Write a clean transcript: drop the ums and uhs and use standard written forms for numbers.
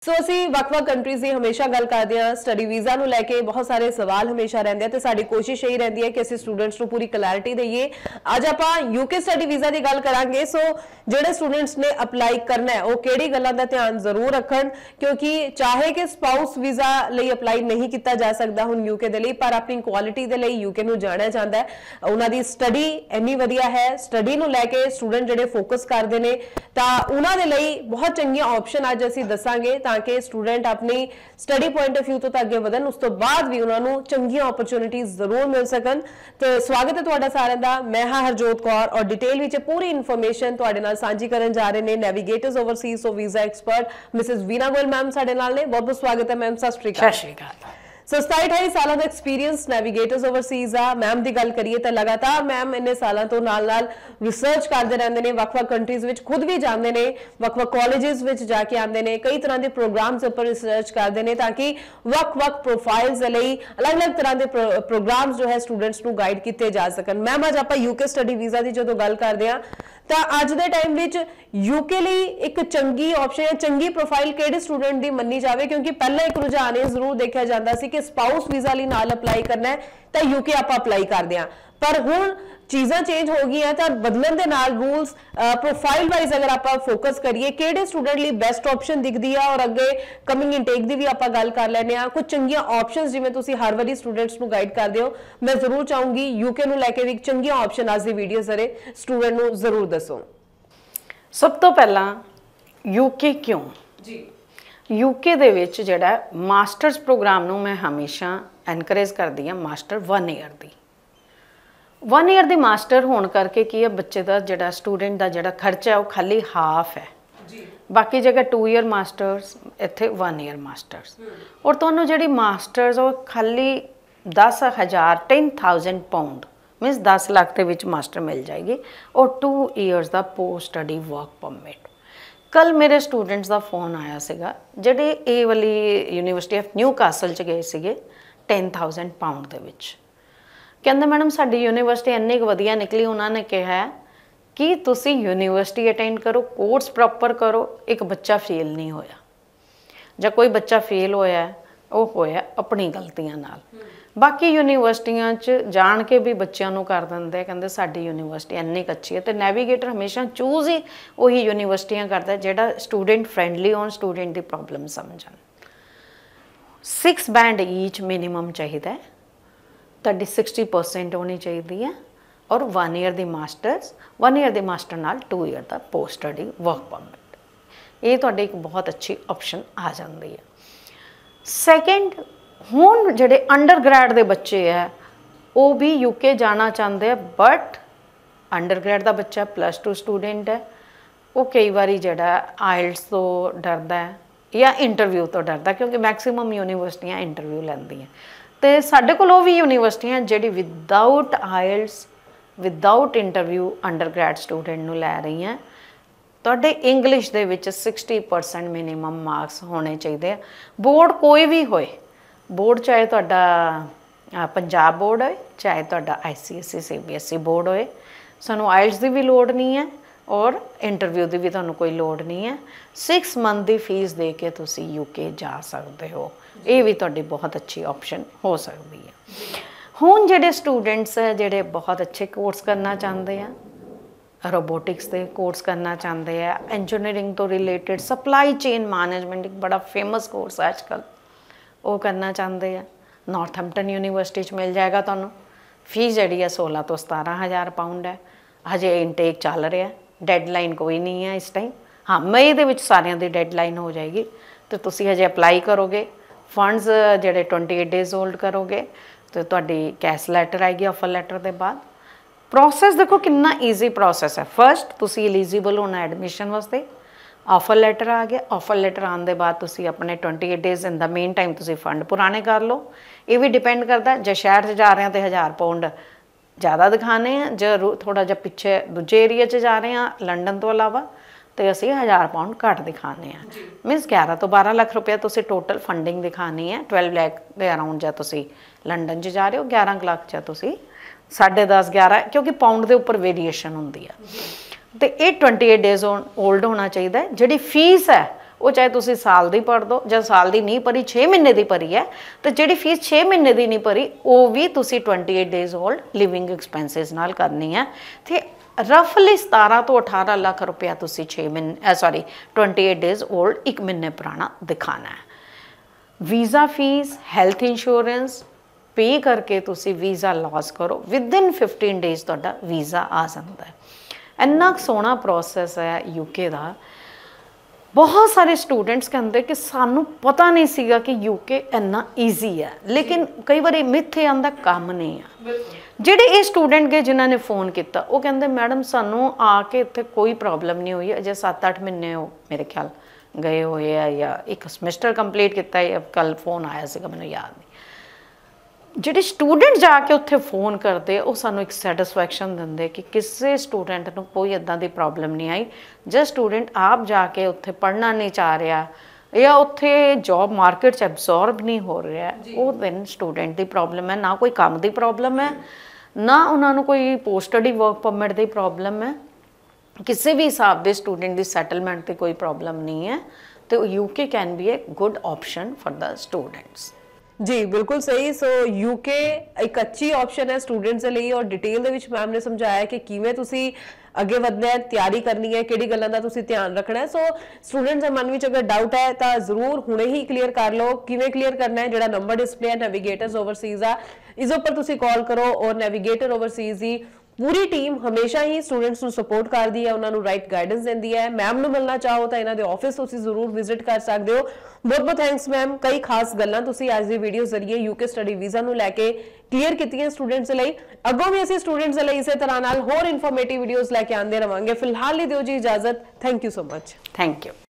सो ਅਸੀਂ ਵੱਖ-ਵੱਖ ਕੰਟਰੀਜ਼ ਦੀ ਹਮੇਸ਼ਾ ਗੱਲ ਕਰਦੇ ਹਾਂ ਸਟੱਡੀ ਵੀਜ਼ਾ ਨੂੰ ਲੈ ਕੇ ਬਹੁਤ ਸਾਰੇ ਸਵਾਲ ਹਮੇਸ਼ਾ ਰਹਿੰਦੇ ਆ ਤੇ ਸਾਡੀ ਕੋਸ਼ਿਸ਼ ਇਹੀ ਰਹਿੰਦੀ ਹੈ ਕਿ ਅਸੀਂ ਸਟੂਡੈਂਟਸ ਨੂੰ ਪੂਰੀ ਕਲੈਰਿਟੀ ਦਈਏ। ਅੱਜ ਆਪਾਂ ਯੂਕੇ ਸਟੱਡੀ ਵੀਜ਼ਾ ਦੀ ਗੱਲ ਕਰਾਂਗੇ। ਸੋ ਜਿਹੜੇ ਸਟੂਡੈਂਟਸ ਨੇ ਅਪਲਾਈ ਕਰਨਾ ਹੈ ਉਹ ਕਿਹੜੀ ਗੱਲਾਂ ਦਾ ਧਿਆਨ ਜ਼ਰੂਰ ਰੱਖਣ, ਕਿਉਂਕਿ ਚਾਹੇ ਕਿ ਸਪਾਊਸ ਵੀਜ਼ਾ ਲਈ ਅਪਲਾਈ ਨਹੀਂ ਕੀਤਾ ਜਾ ਸਕਦਾ ਹੁਣ ਯੂਕੇ ਦੇ ਲਈ, ਪਰ ਆਪਣੀ ਕੁਆਲਿਟੀ ਦੇ ਲਈ ਯੂਕੇ ਨੂੰ ਜਾਣਿਆ ਜਾਂਦਾ ਹੈ। ਉਹਨਾਂ ਦੀ ਸਟੱਡੀ ਇੰਨੀ ਵਧੀਆ ਹੈ, ਸਟੱਡੀ ਨੂੰ ਲੈ ਕੇ ਸਟੂਡੈਂਟ ਜਿਹੜੇ ਫੋਕਸ ਕਰਦੇ ਨੇ ਤਾਂ ਉਹਨਾਂ ਦੇ ਲਈ ਬਹੁਤ ਚੰਗੀਆਂ ਆਪਸ਼ਨ ਅੱਜ ਅਸੀਂ ਦੱਸਾਂਗੇ ਤਾਂ ਕਿ ਸਟੂਡੈਂਟ ਆਪਣੀ ਸਟੱਡੀ ਪੁਆਇੰਟ ਆਫ ਵਿਊ ਤੋਂ ਅੱਗੇ ਵਧਣ, ਉਸ ਤੋਂ ਬਾਅਦ ਵੀ ਉਹਨਾਂ ਨੂੰ ਚੰਗੀਆਂ ਓਪਰਚੁਨਿਟੀਜ਼ ਜ਼ਰੂਰ ਮਿਲ ਸਕਣ। ਤੇ ਸਵਾਗਤ ਹੈ ਤੁਹਾਡਾ ਸਾਰਿਆਂ ਦਾ। ਮੈਂ ਹਾਂ ਹਰਜੋਤ ਕੌਰ ਔਰ ਡਿਟੇਲ ਵਿੱਚ ਪੂਰੀ ਇਨਫੋਰਮੇਸ਼ਨ ਤੁਹਾਡੇ ਨਾਲ ਸਾਂਝੀ ਕਰਨ ਜਾ ਰਹੇ ਨੇ Navigators Overseas so visa expert Mrs Veena Goyal ma'am ਸਾਡੇ ਨਾਲ ਨੇ। ਬਹੁਤ ਬਹੁਤ ਸਵਾਗਤ ਹੈ ਮੈਮ। ਸਤਿ ਸ਼੍ਰੀ ਅਕਾਲ। ਸਤਿ ਸ਼੍ਰੀ ਅਕਾਲ। ਸੋ 27 ਸਾਲਾਂ ਦਾ ਐਕਸਪੀਰੀਅੰਸ ਨੈਵੀਗੇਟਰਸ ਓਵਰਸੀਜ਼ ਆ। ਮੈਮ ਦੀ ਗੱਲ ਕਰੀਏ ਤਾਂ ਲਗਾਤਾਰ ਮੈਮ ਇੰਨੇ ਸਾਲਾਂ ਤੋਂ ਨਾਲ-ਨਾਲ ਰਿਸਰਚ ਕਰਦੇ ਰਹਿੰਦੇ ਨੇ, ਵੱਖ-ਵੱਖ ਕੰਟਰੀਜ਼ ਵਿੱਚ ਖੁਦ ਵੀ ਜਾਂਦੇ ਨੇ, ਵੱਖ-ਵੱਖ ਕਾਲਜਿਸ ਵਿੱਚ ਜਾ ਕੇ ਆਉਂਦੇ ਨੇ, ਕਈ ਤਰ੍ਹਾਂ ਦੇ ਪ੍ਰੋਗਰਾਮਸ ਉੱਪਰ ਰਿਸਰਚ ਕਰਦੇ ਨੇ ਤਾਂ ਕਿ ਵੱਖ-ਵੱਖ ਪ੍ਰੋਫਾਈਲਸ ਦੇ ਲਈ ਅਲੱਗ-ਅਲੱਗ ਤਰ੍ਹਾਂ ਦੇ ਪ੍ਰੋਗਰਾਮਸ ਜੋ ਹੈ ਸਟੂਡੈਂਟਸ ਨੂੰ ਗਾਈਡ ਕੀਤੇ ਜਾ ਸਕਣ। ਮੈਮ ਅੱਜ ਆਪਾਂ ਯੂਕੇ ਸਟੱਡੀ ਵੀਜ਼ਾ ਦੀ ਜਦੋਂ ਗੱਲ ਕਰਦੇ ਹਾਂ ਤਾਂ ਅੱਜ ਦੇ ਟਾਈਮ ਵਿੱਚ ਯੂਕੇ ਲਈ ਇੱਕ ਚੰਗੀ ਆਪਸ਼ਨ ਜਾਂ ਚੰਗੀ ਪ੍ਰੋਫਾਈਲ ਕਿਹੜੇ ਸਟੂਡੈਂਟ ਦੀ ਮੰਨੀ ਜਾਵੇ, ਕਿਉਂਕਿ ਪਹਿਲਾਂ ਇੱਕ ਰੁਝਾਨ ਇਹ ਜ਼ਰੂਰ ਦੇਖਿਆ ਜਾਂਦਾ ਸੀ ਕਿ ਸਪਾਊਸ ਵੀਜ਼ਾ ਲਈ ਨਾਲ ਅਪਲਾਈ ਕਰਨਾ ਹੈ ਤਾਂ ਯੂਕੇ ਆਪਾਂ ਅਪਲਾਈ ਕਰਦੇ ਹਾਂ, ਪਰ ਹੁਣ ਚੀਜ਼ਾਂ ਚੇਂਜ ਹੋ ਗਈਆਂ ਤਾਂ ਬਦਲਣ ਦੇ ਨਾਲ ਰੂਲਸ ਪ੍ਰੋਫਾਈਲ ਵਾਈਜ਼ ਅਗਰ ਆਪਾਂ ਫੋਕਸ ਕਰੀਏ ਕਿਹੜੇ ਸਟੂਡੈਂਟ ਲਈ ਬੈਸਟ ਆਪਸ਼ਨ ਦਿਖਦੀ ਆ ਔਰ ਅੱਗੇ ਕਮਿੰਗ ਇਨਟੇਕ ਦੀ ਵੀ ਆਪਾਂ ਗੱਲ ਕਰ ਲੈਣੇ ਆ। ਕੁਝ ਚੰਗੀਆਂ ਆਪਸ਼ਨਸ ਜਿਵੇਂ ਤੁਸੀਂ ਹਰ ਵਾਰੀ ਸਟੂਡੈਂਟਸ ਨੂੰ ਗਾਈਡ ਕਰਦੇ ਹੋ, ਮੈਂ ਜ਼ਰੂਰ ਚਾਹੂੰਗੀ ਯੂਕੇ ਨੂੰ ਲੈ ਕੇ ਵੀ ਚੰਗੀਆਂ ਆਪਸ਼ਨ ਅੱਜ ਦੀ ਵੀਡੀਓ ਜ਼ਰੇ ਸਟੂਡੈਂਟ ਨੂੰ ਜ਼ਰੂਰ ਦੱਸੋ। ਸਭ ਤੋਂ ਪਹਿਲਾਂ ਯੂਕੇ ਕਿਉਂ ਜੀ? ਯੂਕੇ ਦੇ ਵਿੱਚ ਜਿਹੜਾ ਮਾਸਟਰਸ ਪ੍ਰੋਗਰਾਮ ਨੂੰ ਮੈਂ ਹਮੇਸ਼ਾ ਐਨਕਰੇਜ ਕਰਦੀ ਹਾਂ, ਮਾਸਟਰ 1 ਈਅਰ ਦੀ 1 ਈਅਰ ਦੀ ਮਾਸਟਰ ਹੋਣ ਕਰਕੇ ਕੀ ਹੈ, ਬੱਚੇ ਦਾ ਜਿਹੜਾ ਸਟੂਡੈਂਟ ਦਾ ਜਿਹੜਾ ਖਰਚਾ ਉਹ ਖਾਲੀ ਹਾਫ ਹੈ ਜੀ। ਬਾਕੀ ਜਗ੍ਹਾ 2 ਈਅਰ ਮਾਸਟਰਸ, ਇੱਥੇ 1 ਈਅਰ ਮਾਸਟਰਸ। ਔਰ ਤੁਹਾਨੂੰ ਜਿਹੜੀ ਮਾਸਟਰਸ ਉਹ ਖਾਲੀ 10,000 ਪਾਉਂਡ ਮੀਨਸ 10 ਲੱਖ ਦੇ ਵਿੱਚ ਮਾਸਟਰ ਮਿਲ ਜਾਏਗੀ ਔਰ 2 ਈਅਰਸ ਦਾ ਪੋਸਟ ਸਟੱਡੀ ਵਰਕ ਪਰਮਿਟ। ਕੱਲ ਮੇਰੇ ਸਟੂਡੈਂਟਸ ਦਾ ਫੋਨ ਆਇਆ ਸੀਗਾ ਜਿਹੜੇ ਇਹ ਵਾਲੀ ਯੂਨੀਵਰਸਿਟੀ ਆਫ ਨਿਊ ਕਾਸਲ 'ਚ ਗਏ ਸੀਗੇ 10,000 ਪਾਉਂਡ ਦੇ ਵਿੱਚ। ਕਹਿੰਦੇ ਮੈਡਮ ਸਾਡੀ ਯੂਨੀਵਰਸਿਟੀ ਇੰਨੀ ਕੁ ਵਧੀਆ ਨਿਕਲੀ, ਉਹਨਾਂ ਨੇ ਕਿਹਾ ਕਿ ਤੁਸੀਂ ਯੂਨੀਵਰਸਿਟੀ ਅਟੈਂਡ ਕਰੋ, ਕੋਰਸ ਪ੍ਰੋਪਰ ਕਰੋ, ਇੱਕ ਬੱਚਾ ਫੇਲ ਨਹੀਂ ਹੋਇਆ। ਜਾਂ ਕੋਈ ਬੱਚਾ ਫੇਲ ਹੋਇਆ ਉਹ ਹੋਇਆ ਆਪਣੀ ਗਲਤੀਆਂ ਨਾਲ। ਬਾਕੀ ਯੂਨੀਵਰਸਿਟੀਆਂ 'ਚ ਜਾਣ ਕੇ ਵੀ ਬੱਚਿਆਂ ਨੂੰ ਕਰ ਦਿੰਦੇ, ਕਹਿੰਦੇ ਸਾਡੀ ਯੂਨੀਵਰਸਿਟੀ ਇੰਨੀ ਕੁ ਅੱਛੀ ਹੈ। ਅਤੇ ਨੈਵੀਗੇਟਰ ਹਮੇਸ਼ਾ ਚੂਜ਼ ਹੀ ਉਹੀ ਯੂਨੀਵਰਸਿਟੀਆਂ ਕਰਦਾ ਜਿਹੜਾ ਸਟੂਡੈਂਟ ਫਰੈਂਡਲੀ ਹੋਣ, ਸਟੂਡੈਂਟ ਦੀ ਪ੍ਰੋਬਲਮ ਸਮਝਣ। 6 ਬੈਂਡ ਈਚ ਮਿਨੀਮਮ ਚਾਹੀਦਾ ਹੈ, ਤੁਹਾਡੀ 60% ਹੋਣੀ ਚਾਹੀਦੀ ਹੈ ਔਰ 1 ਈਅਰ ਦੀ ਮਾਸਟਰਸ, 1 ਈਅਰ ਦੇ ਮਾਸਟਰ ਨਾਲ 2 ਈਅਰ ਦਾ ਪੋਸਟ ਸਟੱਡੀ ਵਰਕ ਪਰਮਿਟ। ਇਹ ਤੁਹਾਡੀ ਇੱਕ ਬਹੁਤ ਅੱਛੀ ਆਪਸ਼ਨ ਆ ਜਾਂਦੀ ਹੈ। ਸੈਕਿੰਡ, ਹੁਣ ਜਿਹੜੇ ਅੰਡਰ ਗ੍ਰੈਡ ਦੇ ਬੱਚੇ ਹੈ ਉਹ ਵੀ ਯੂਕੇ ਜਾਣਾ ਚਾਹੁੰਦੇ ਆ, ਬਟ ਅੰਡਰ ਗ੍ਰੈਡ ਦਾ ਬੱਚਾ +2 ਸਟੂਡੈਂਟ ਹੈ, ਉਹ ਕਈ ਵਾਰੀ ਜਿਹੜਾ ਆਇਲਟਸ ਤੋਂ ਡਰਦਾ ਹੈ ਜਾਂ ਇੰਟਰਵਿਊ ਤੋਂ ਡਰਦਾ, ਕਿਉਂਕਿ ਮੈਕਸੀਮਮ ਯੂਨੀਵਰਸਿਟੀਆਂ ਇੰਟਰਵਿਊ ਲੈਂਦੀਆਂ। ਅਤੇ ਸਾਡੇ ਕੋਲ ਉਹ ਵੀ ਯੂਨੀਵਰਸਿਟੀਆਂ ਜਿਹੜੀ without IELTS without interview undergrad student ਨੂੰ ਲੈ ਰਹੀਆਂ। ਤੁਹਾਡੇ ਇੰਗਲਿਸ਼ ਦੇ ਵਿੱਚ 60% ਮਿਨੀਮਮ ਮਾਰਕਸ ਹੋਣੇ ਚਾਹੀਦੇ ਆ। ਬੋਰਡ ਕੋਈ ਵੀ ਹੋਏ, ਬੋਰਡ ਚਾਹੇ ਤੁਹਾਡਾ ਪੰਜਾਬ ਬੋਰਡ ਹੋਏ, ਚਾਹੇ ਤੁਹਾਡਾ ICSE CBSE ਬੋਰਡ ਹੋਏ, ਸਾਨੂੰ ਆਇਲਟਸ ਦੀ ਵੀ ਲੋੜ ਨਹੀਂ ਹੈ ਔਰ ਇੰਟਰਵਿਊ ਦੀ ਵੀ ਤੁਹਾਨੂੰ ਕੋਈ ਲੋੜ ਨਹੀਂ ਹੈ। 6 ਮੰਥ ਦੀ ਫੀਸ ਦੇ ਕੇ ਤੁਸੀਂ ਯੂਕੇ ਜਾ ਸਕਦੇ ਹੋ, ਇਹ ਵੀ ਤੁਹਾਡੀ ਬਹੁਤ ਅੱਛੀ ਆਪਸ਼ਨ ਹੋ ਸਕਦੀ ਹੈ। ਹੁਣ ਜਿਹੜੇ ਸਟੂਡੈਂਟਸ ਹੈ ਜਿਹੜੇ ਬਹੁਤ ਅੱਛੇ ਕੋਰਸ ਕਰਨਾ ਚਾਹੁੰਦੇ ਆ, ਰੋਬੋਟਿਕਸ ਦੇ ਕੋਰਸ ਕਰਨਾ ਚਾਹੁੰਦੇ ਆ, ਇੰਜੀਨੀਅਰਿੰਗ ਤੋਂ ਰਿਲੇਟਡ ਸਪਲਾਈ ਚੇਨ ਮੈਨੇਜਮੈਂਟ ਇੱਕ ਬੜਾ ਫੇਮਸ ਕੋਰਸ ਹੈ ਅੱਜ ਕੱਲ੍ਹ, ਉਹ ਕਰਨਾ ਚਾਹੁੰਦੇ ਆ, ਨਾਰਥਹੈਂਪਟਨ ਯੂਨੀਵਰਸਿਟੀ 'ਚ ਮਿਲ ਜਾਏਗਾ ਤੁਹਾਨੂੰ। ਫੀਸ ਜਿਹੜੀ ਹੈ 16 ਤੋਂ 17,000 ਪਾਉਂਡ ਹੈ। ਹਜੇ ਇਨਟੇਕ ਚੱਲ ਰਿਹਾ, ਡੈਡਲਾਈਨ ਕੋਈ ਨਹੀਂ ਹੈ ਇਸ ਟਾਈਮ। ਹਾਂ, ਮਈ ਦੇ ਵਿੱਚ ਸਾਰਿਆਂ ਦੀ ਡੈਡਲਾਈਨ ਹੋ ਜਾਏਗੀ ਅਤੇ ਤੁਸੀਂ ਹਜੇ ਅਪਲਾਈ ਕਰੋਗੇ, ਫੰਡਸ ਜਿਹੜੇ 28 ਡੇਜ਼ ਹੋਲਡ ਕਰੋਗੇ ਅਤੇ ਤੁਹਾਡੀ ਕੈਸ਼ ਲੈਟਰ ਆਏਗੀ ਆਫਰ ਲੈਟਰ ਦੇ ਬਾਅਦ। ਪ੍ਰੋਸੈਸ ਦੇਖੋ ਕਿੰਨਾ ਈਜ਼ੀ ਪ੍ਰੋਸੈਸ ਹੈ। ਫਸਟ ਤੁਸੀਂ ਐਲੀਜੀਬਲ ਹੋਣਾ ਐਡਮਿਸ਼ਨ ਵਾਸਤੇ, ਆਫਰ ਲੈਟਰ ਆ ਗਿਆ, ਆਫਰ ਲੈਟਰ ਆਉਣ ਦੇ ਬਾਅਦ ਤੁਸੀਂ ਆਪਣੇ 28 ਡੇਜ਼ ਇਨ ਦਾ ਮੇਨ ਟਾਈਮ ਤੁਸੀਂ ਫੰਡ ਪੁਰਾਣੇ ਕਰ ਲਓ। ਇਹ ਵੀ ਡਿਪੈਂਡ ਕਰਦਾ ਜੇ ਸ਼ਹਿਰ 'ਚ ਜਾ ਰਹੇ ਹਾਂ ਤਾਂ 1000 ਪਾਉਂਡ ਜ਼ਿਆਦਾ ਦਿਖਾਣੇ ਆ, ਜੇ ਥੋੜ੍ਹਾ ਜਿਹਾ ਪਿੱਛੇ ਦੂਜੇ ਏਰੀਆ 'ਚ ਜਾ ਰਹੇ ਹਾਂ ਲੰਡਨ ਤੋਂ ਇਲਾਵਾ ਅਤੇ ਅਸੀਂ 1000 ਪਾਉਂਡ ਘੱਟ ਦਿਖਾਉਂਦੇ ਹਾਂ। ਮੀਨਸ 11 ਤੋਂ 12 ਲੱਖ ਰੁਪਇਆ ਤੁਸੀਂ ਟੋਟਲ ਫੰਡਿੰਗ ਦਿਖਾਉਣੀ ਹੈ। 12 ਲੱਖ ਦੇ ਅਰਾਊਂਡ ਜਾਂ ਤੁਸੀਂ ਲੰਡਨ 'ਚ ਜਾ ਰਹੇ ਹੋ, 11 ਲੱਖ ਜਾਂ ਤੁਸੀਂ 10.5 11, ਕਿਉਂਕਿ ਪਾਉਂਡ ਦੇ ਉੱਪਰ ਵੇਰੀਏਸ਼ਨ ਹੁੰਦੀ ਆ। ਅਤੇ ਇਹ 28 ਡੇਜ਼ ਓਲਡ ਹੋਣਾ ਚਾਹੀਦਾ ਹੈ। ਜਿਹੜੀ ਫੀਸ ਹੈ ਉਹ ਚਾਹੇ ਤੁਸੀਂ ਸਾਲ ਦੀ ਪੜ੍ਹ ਦੋ ਜਾਂ ਸਾਲ ਦੀ ਨਹੀਂ ਭਰੀ 6 ਮਹੀਨੇ ਦੀ ਭਰੀ ਹੈ ਤੇ ਜਿਹੜੀ ਫੀਸ 6 ਮਹੀਨੇ ਦੀ ਨਹੀਂ ਭਰੀ ਉਹ ਵੀ ਤੁਸੀਂ 28 ਡੇਜ਼ 올ਡ ਲਿਵਿੰਗ ਐਕਸਪੈਂਸਿਸ ਨਾਲ ਕਰਨੀ ਹੈ ਤੇ ਰਫਲੀ 17 ਤੋਂ 18 ਲੱਖ ਰੁਪਇਆ ਤੁਸੀਂ 28 ਡੇਜ਼ 올ਡ 1 ਮਹੀਨੇ ਪੁਰਾਣਾ ਦਿਖਾਣਾ ਹੈ। Visa fee health insurance pay ਕਰਕੇ ਤੁਸੀਂ ਵੀਜ਼ਾ ਲੌਸ ਕਰੋ ਵਿਦਿਨ 15 ਡੇਜ਼ ਤੁਹਾਡਾ ਵੀਜ਼ਾ ਆ ਜਾਂਦਾ ਹੈ। ਇੰਨਾ ਸੋਹਣਾ ਪ੍ਰੋਸੈਸ ਹੈ ਯੂਕੇ ਦਾ। बहुत सारे स्टूडेंट्स कहते कि सानू पता नहीं सीगा कि यूके इन्ना ईजी है लेकिन कई बार मिथे आंदा काम नहीं है। ਜਿਹੜੇ ਇਹ स्टूडेंट गए जिन्होंने फोन किया वो कहते मैडम सानू आके इत्थे कोई प्रॉब्लम नहीं हुई अजे 7-8 महीने हो मेरे ख्याल गए हुए है या एक समैस्टर कंप्लीट किया कल फोन आया सीगा मैनूं याद नहीं। ਜਿਹੜੇ स्टूडेंट जाके उत्थे फोन करते वो सानू एक सैटिस्फैक्शन देंगे कि किसी स्टूडेंट को कोई इदां दी प्रॉब्लम नहीं आई। जो स्टूडेंट आप जाके उत्थे पढ़ना नहीं चाह रहा या उत्थे जॉब मार्केट च एब्जॉर्ब नहीं हो रहा वो दिन स्टूडेंट की प्रॉब्लम है, ना कोई काम की प्रॉब्लम है ना उन्होंने कोई पोस्ट स्टडी वर्क परमिट की प्रॉब्लम है। किसी भी हिसाब के स्टूडेंट की सैटलमेंट की कोई प्रॉब्लम नहीं है तो UK can be a good option for the students. जी बिल्कुल सही। सो यूके एक अच्छी ऑप्शन है स्टूडेंट्स के लिए और डिटेल ਦੇ ਵਿੱਚ ਮੈਮ ਨੇ ਸਮਝਾਇਆ ਕਿ ਕਿਵੇਂ ਤੁਸੀਂ ਅੱਗੇ ਵਧਣਾ ਹੈ, ਤਿਆਰੀ ਕਰਨੀ ਹੈ, ਕਿਹੜੀ ਗੱਲਾਂ ਦਾ ਤੁਸੀਂ ਧਿਆਨ ਰੱਖਣਾ ਹੈ। ਸੋ ਸਟੂਡੈਂਟਸ ਦੇ ਮਨ ਵਿੱਚ ਅਗਰ ਡਾਊਟ ਹੈ ਤਾਂ ਜ਼ਰੂਰ ਹੁਣੇ ਹੀ ਕਲੀਅਰ ਕਰ ਲਓ। ਕਿਵੇਂ ਕਲੀਅਰ ਕਰਨਾ ਹੈ, ਜਿਹੜਾ ਨੰਬਰ ਡਿਸਪਲੇ ਹੈ ਨੈਵੀਗੇਟਰਸ ਓਵਰਸੀਜ਼ ਆ ਇਸ ਉੱਪਰ ਤੁਸੀਂ ਕਾਲ ਕਰੋ ਔਰ ਨੈਵੀਗੇਟਰ ਓਵਰਸੀਜ਼ ਦੀ पूरी टीम हमेशा ही स्टूडेंट्स को सपोर्ट करती है, उन्होंने राइट गाइडेंस देती है। मैम ਨੂੰ मिलना चाहो तो इन्हों के ऑफिस तुसी जरूर विजिट कर सकते हो। बहुत बहुत थैंक्स मैम, कई खास गल्लां तुसी आज दी वीडियो जरिए यूके स्टडी वीज़ा ਨੂੰ ਲੈ ਕੇ क्लीयर कीतियां स्टूडेंट्स ਲਈ। ਅੱਗੋਂ ਵੀ ਅਸੀਂ स्टूडेंट्स ਲਈ ਇਸੇ ਤਰ੍ਹਾਂ ਨਾਲ ਹੋਰ ਇਨਫੋਰਮੇਟਿਵ ਵੀਡੀਓਜ਼ ਲੈ ਕੇ ਆਉਂਦੇ ਰਵਾਂਗੇ। ਫਿਲਹਾਲ ਲਈ ਦਿਓ ਜੀ ਇਜਾਜ਼ਤ। Thank you so much. Thank you.